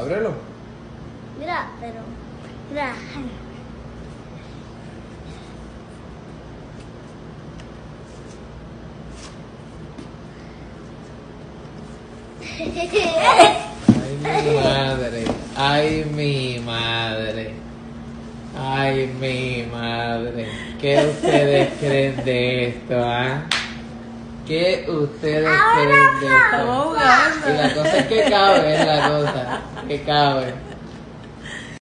ábrelo. Mira, pero. Mira. Ay, mi madre. Ay, mi madre. Ay, mi madre. ¿Qué ustedes creen de esto, ah? ¿Qué ustedes creen de esto? Estamos jugando. Y la cosa es que cabe, es la cosa. Que cabe.